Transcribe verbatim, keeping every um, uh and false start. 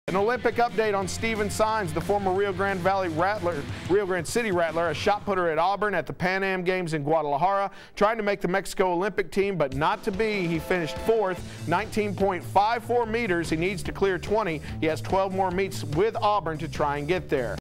An Olympic update on Stephen Saenz, the former Rio Grande Valley Rattler, Rio Grande City Rattler, a shot putter at Auburn at the Pan Am Games in Guadalajara, trying to make the Mexico Olympic team, but not to be. He finished fourth, nineteen point five four meters. He needs to clear twenty. He has twelve more meets with Auburn to try and get there.